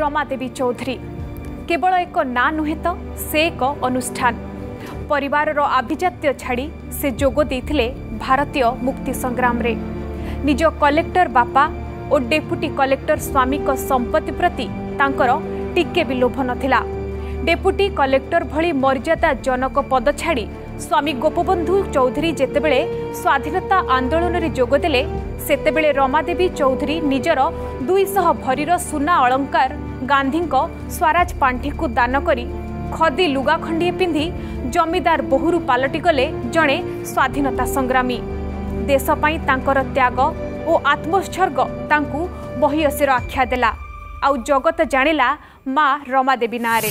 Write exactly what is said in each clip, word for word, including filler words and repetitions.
रमादेवी चौधरी केवल एक ना नुहे तो से एक अनुष्ठान परिवार आभिजात्य छाड़ी से जोग देथिले भारतीय मुक्ति संग्राम रे निज कलेक्टर बापा और डेपुटी कलेक्टर स्वामी को संपत्ति प्रति तांकर टिके भी लोभ नथिला। डेपुटी कलेक्टर भली मर्यादा जनक पद छाड़ी स्वामी गोपबंधु चौधरी जेतेबेले स्वाधीनता आंदोलन रे जोग देले सेतेबेले रमादेवी चौधरी निजर दुईश भरीर सुना अलंकार गांधी स्वराज पांठी को दान करी खदी लुगा खंडिए पिंधि जमीदार बहुरू पालटि गले जड़े स्वाधीनता संग्रामी। देश पाई तांकर त्याग और आत्मोत्सर्ग तांकु बहियसीर आख्या देला आउ जगत जानिला माँ रमादेवी नारे।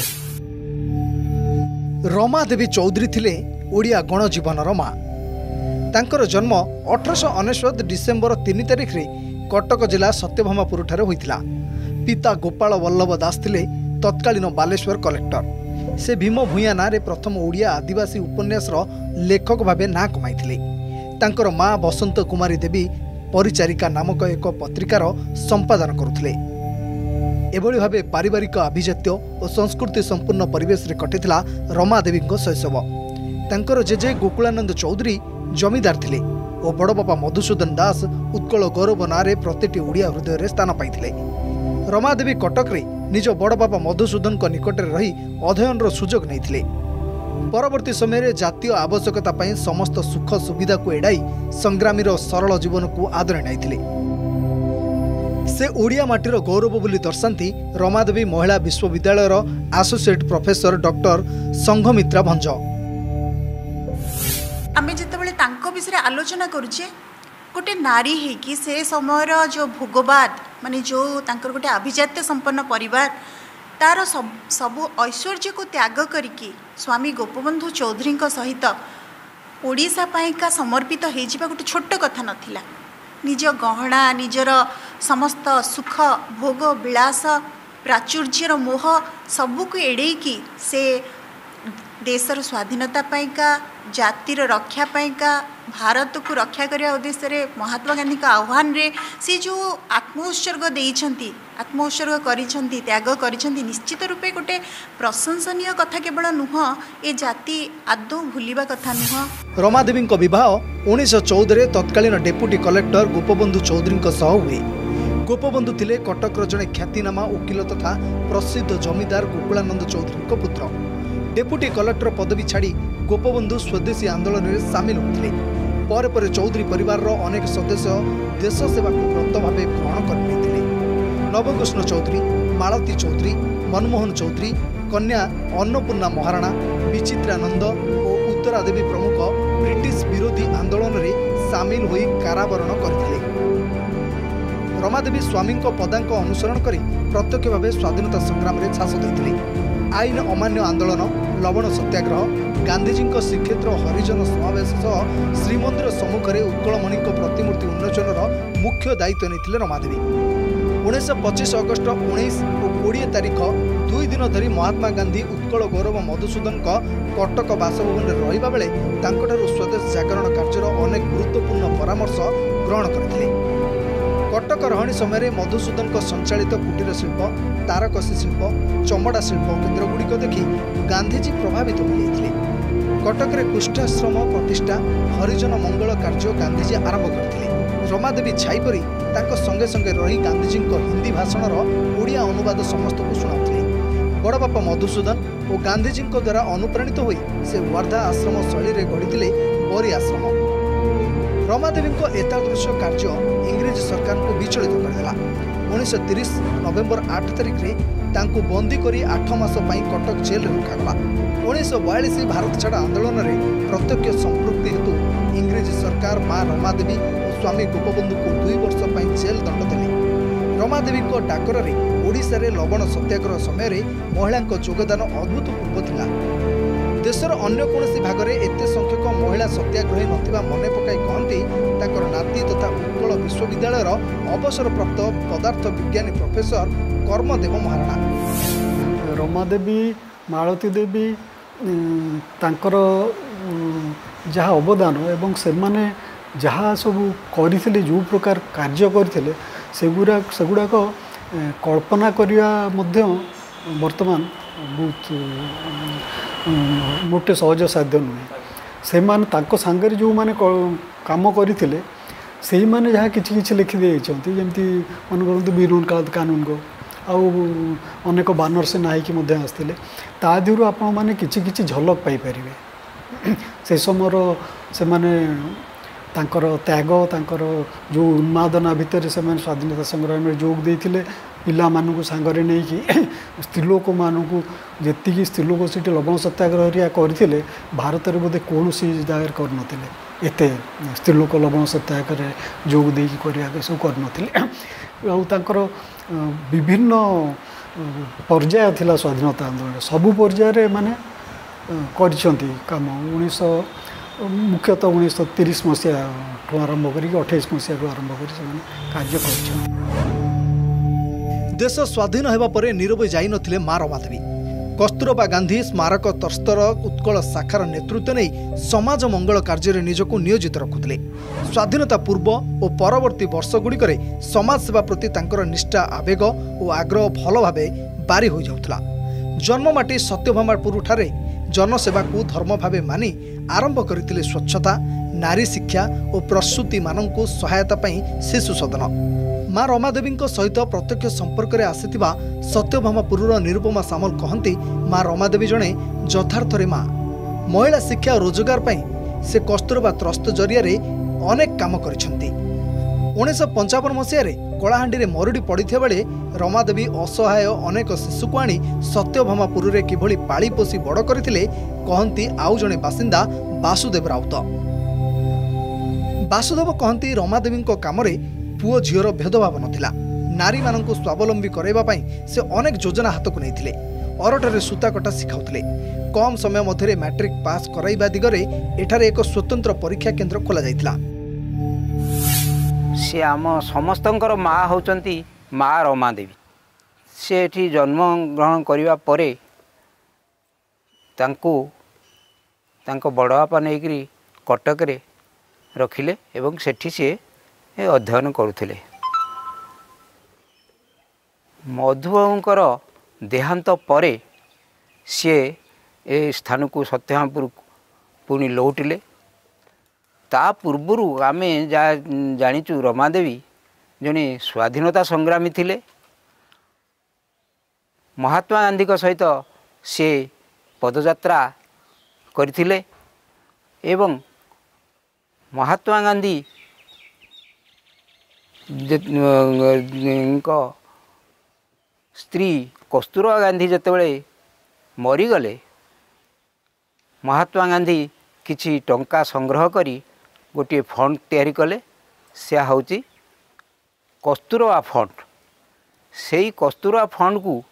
रमादेवी चौधरी थिले ओडिया गणजीवनर माँ। तांकर जन्म अठरश अनेश्वत डिसेम्बर तीन तारिख रे कटक जिला सत्यभामापुर ठारे होइतिला। पिता गोपाल वल्लभ दास थिले तत्कालीन बालेश्वर कलेक्टर। से भीम भूया नारे प्रथम ओडिया आदिवासी उपन्यासर लेखक भावे ना कमाइथिले। तांकर माँ बसंत कुमारी देवी परिचारिका नामक एक पत्रिकार संपादन करुथिले। एभली भावे पारिवारिक आभिजात्य और संस्कृति संपूर्ण परिवेश रे कटिथिला रमादेवी शैशव। तांकर जेजे गोकुलानंद चौधरी जमीदार थिले और बड़ बापा मधुसूदन दास उत्कल गौरव नारे प्रतिटी ओडिया हृदय रे स्थान पाइथिले। रमादेवी कटक रे निज बड़ बापा मधुसूदन को निकट रही अध्ययन सुजोग नैथिले। परवर्ती समय जातीय आवश्यकता पाई समस्त सुख सुविधा को एड़ाई संग्रामीर सरल जीवन को आदर नाइथिले। से ओडिया माटीर गौरव बोली दर्शाती रमादेवी महिला विश्वविद्यालयर associate professor doctor Sanghamitra Bhanj. आमे जितेबाला तांको विषय आलोचना करुचे गोटे नारी है कि से समयर जो भोगवाद माने जो तांकर गोटे आभिजात्य संपन्न परिवार तार सब सबु ऐश्वर्य को त्याग करिकी स्वामी गोपबंधु चौधरी सहित ओडिशा पाइका समर्पित हो जिबा गोटे छोट कथा नथिला। निज गहना निजर समस्त सुख भोग विलास प्राचुर्यर मोह सबुक एड़े की से देशर स्वाधीनता पाइका जातिर रक्षा पाइका भारत को रक्षा करने उद्देश्य रे महात्मा गांधी का आह्वान रे से जो आत्मोत्सर्ग देइछंती आत्मोत्सर्ग करिछंती त्याग करिछंती निश्चित रूपे गोटे प्रशंसनीय कथा केवल नुह ए जाति आदौ भूलिबा कथा नुह। रमादेवी विवाह उन्नीस चौदह तत्कालीन डेपुटी कलेक्टर गोपबंधु चौधरी हुए। गोपबंधु थिले कटकर जड़े ख्यातिनामा वकिल तथा प्रसिद्ध जमीदार गोकुलानंद चौधरी पुत्र। डेपुटी कलेक्टर पदवी छाड़ी गोपबंधु स्वदेशी आंदोलन में सामिल होते। पर पर चौधरी परिवार अनेक सदस्य देश सेवा को व्रत भाव ग्रहण करते। नवकृष्ण चौधरी, मालती चौधरी, मनमोहन चौधरी, कन्या अन्नपूर्णा महाराणा, विचित्रानंद और उत्तरादेवी प्रमुख ब्रिटिश विरोधी आंदोलन में सामिल होई कारावरण करथिले। रमादेवी स्वामी पदांक अनुसरण कर प्रत्यक्ष भाव स्वाधीनता संग्राम में छास देते। आईन अमान्य आंदोलन, लवण सत्याग्रह, गांधीजी श्रीक्षेत्र हरिजन समावेश सह श्रीमंदिर सम्मुखें उत्कलमणि प्रतिमूर्ति उन्मोचन मुख्य दायित्व नहीं रमादेवी। उन्नीस पच्चीस अगस्ट उन्नीस और कोड़े तारीख दुई दिन धरी महात्मा गांधी उत्कल गौरव मधुसूदन कटक बासभवन में रहा बेले स्वदेश जागरण कार्यर अनेक गुरुत्वपूर्ण परामर्श ग्रहण करते। कटक रहणी समय मधुसूदन संचालित कुटीर शिल्प, तारकसी शिल्प, चमड़ा शिल्प केन्द्रगुड़िक देखि गांधीजी प्रभावित होते। कटक रे कुष्ठाश्रम प्रतिष्ठा, हरिजन मंगल कार्य गांधीजी आरंभ करते। रमादेवी छाईपरी तांको संगे संगे रही गांधीजी हिंदी भाषणर ओडिया अनुवाद समस्त को शुणाउथिले। बड़ बापा मधुसूदन और गांधीजी द्वारा अनुप्राणित होई से वर्धा आश्रम शैली रे गढ़ी बरी आश्रम। रमादेवी एतादृश कार्य इंग्रेज सरकार को विचलित करदेला। उन्नीस तीस नवेम्बर आठ तारिख रे तांको बंदी करी आठ मास पई कटक जेल रे रखागला। उन्नीस बयालीस भारत छाड़ आंदोलन में प्रत्यक्ष संपृक्ति हेतु इंग्रेज सरकार माँ रमादेवी और स्वामी गोपबंधु को दुई वर्ष पई जेल दंड देले। रमादेवी डाकर रे ओडिशा रे लवण सत्याग्रह समय महिला योगदान अभूतपूर्व थिला। देशर अन्य कौन भाग में एत संख्यक महिला सत्याग्रही नथिबा मने पकाई कहती ताकर नाती तथा उत्कल विश्वविद्यालयर अवसरप्राप्त पदार्थ विज्ञानी प्रोफेसर कर्मदेव महाराणा। रमादेवी, मालती देवी तांकर जहाँ अवदान एवं से माने जहाँ सब करथिले जो प्रकार कार्य करथिले सेगुड़ा सेगुड़ाक कल्पना करवा मध्य वर्तमान बहुत मोटे सहज साध्य नुहे से सांगे जो मैंने कम करते से मैंने जहाँ कि लिखि देती जमी मन करूँ बीरून कानून को आउ अनेक बानर से नाईकी आसते तादू आपण मैंने कि झलक पाइपर से समयर से मैंने तांकर त्याग तांकर जो उन्मादना भितर से मैंने स्वाधीनता संग्राम में जोग देते पिला मानू सांगरे नहीं कि स्त्रीलोक मानू जी स्त्रीलोक से लवण सत्याग्रह करते भारत में बोधे कौन जगह करते एत स्त्रीलोक लवण सत्याग्रह जोग दे सब करते विभिन्न पर्याय थिला स्वाधीनता आंदोलन सबू पर्याय माने कम उन्नीस मुख्यतः उन्नीस तीस मसीहा आरंभ कर अठाईस मसीहा आरंभ कर कार्य कर देश स्वाधीन होगा पर नीरव जाई नथिले मां रमादेवी कस्तूरबा गांधी स्मारक तस्तर उत्कल शाखार नेतृत्व नहीं समाज मंगल कार्य निजक नियोजित रखुले। स्वाधीनता पूर्व और परवर्ती वर्षगुड़िक समाज सेवा प्रति तांकर निष्ठा आवेग और आग्रह भल भाव बारी हो जाउथला। जन्ममाटी सत्यभामापुर ठारे जनसेवा को धर्म भाव मानि आरंभ करथिले स्वच्छता नारी शिक्षा और प्रसूति माननकु सहायता पई शिशु सदन। मां रमादेवी सहित प्रत्यक्ष संपर्क में आसीथिबा सत्यभामापुर निरुपमा सामल कहती मां रमादेवी जड़े यथार्थरे मां महिला शिक्षा और रोजगार पई से कस्तूरबा ट्रस्ट जरिया अनेक काम करिसेंती। उन्नीस पंचावन मसीह कलाहांडी मरुड़ी पड़ता बेले रमादेवी असहाय अनेक शिशु को आनी सत्यभामापुर में किभली पाली पोषी बड़ करथिले कहती आउ जड़े बासिंदा वासुदेव राउत। वासुदेव कहती रमादेवी काम पुओ झीर भेदभाव नथिला नारी माननकु स्वावलंबी करैबा पई से अनेक योजना हाथ को नैथिले अरटरे सूता कटा सिखाउथिले कम समय मध्य मैट्रिक पास कराइबा दिगरे एठारे एक स्वतंत्र परीक्षा केन्द्र खोला जाइथिला। से आम समस्तंकर माँ होचंती माँ रमादेवी से एठी जन्म ग्रहण करिबा परे तांको तांको बड़ बापा नेकरी कटक रे रखिले एवं सेठी से अध्ययन करुथिले। मधुबाबूंकर देहांत परे सी ए स्थान को सत्यभामापुर पुणी लौटिले। ता पूर्वरु आमे जा जानिचु रमादेवी जने स्वाधीनता संग्रामी थिले। महात्मा गांधी को सहित से पदयात्रा करथिले एवं महात्मा गांधी स्त्री कस्तूरबा गांधी जेतेबेले मरीगले महात्मा गांधी किछि टंका संग्रह करी गोटे फंड तैयारी कले से हूँ कस्तूरबा फंड। से कस्तूरबा फंड को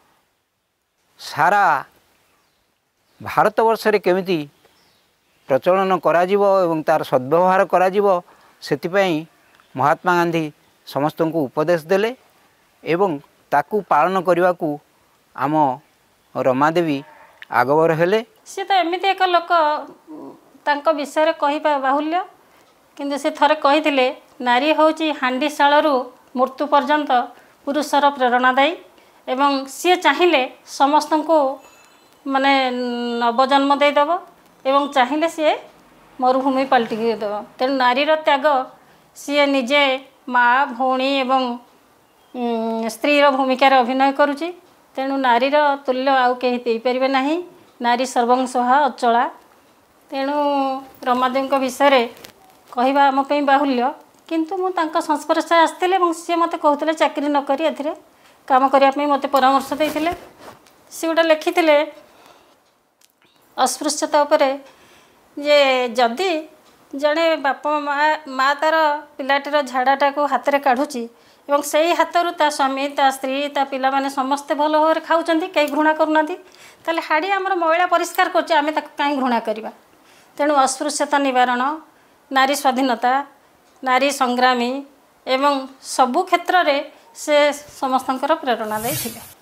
सारा भारत वर्ष रे केमिति प्रचलन करा जिवो एवं तार सद्व्यवहार करा जिवो सेतिपई महात्मा गांधी समस्त को उपदेश देले एवं ताकू पालन करने को आम रमादेवी आगवर हेले। सी तो एमती एक लोक तांको विषय कही बाहुल्य किंतु से थरे कही नारी होची हांडीशालू मृत्यु पर्यंत पुरुषर प्रेरणादायी एवं सी चाहिए समस्त को माने नवजन्म देदेव एवं चाहिए सी मरुभूमि पलटि देव। तेणु नारीर त्याग सी निजे माँ भौणी एवं स्त्रीर भूमिकार अभिनय करुच्ची। तेणु नारीर तुल्य आउ कहीं देपारे ना नारी सर्वंसहा अचला। तेणु रमादेवी विषय कहवा आमपाई बाहुल्य किंतु मु संस्पर्श आसते सी मत कहते चाकरी नक ए काम करने मत परामर्श देते। सी गोटे लिखिते अस्पृश्यता उपरे जे जदि जड़े बापा माँ माँ तार पिलाटीर झाड़ाटा को हाथ में काढ़ुची एवं से ही हाथरू ता स्वामी ता स्त्री ता पिला माने समस्ते भल भाव खाऊँ कहीं घृणा करूना ताले हाड़ी आमर मैला परिष्कार करें कहीं घृणा करवा। तेणु अस्पृश्यता निवारण नारी स्वाधीनता नारी संग्रामी एवं सबु क्षेत्र में से समस्तंकर प्रेरणा देथिले।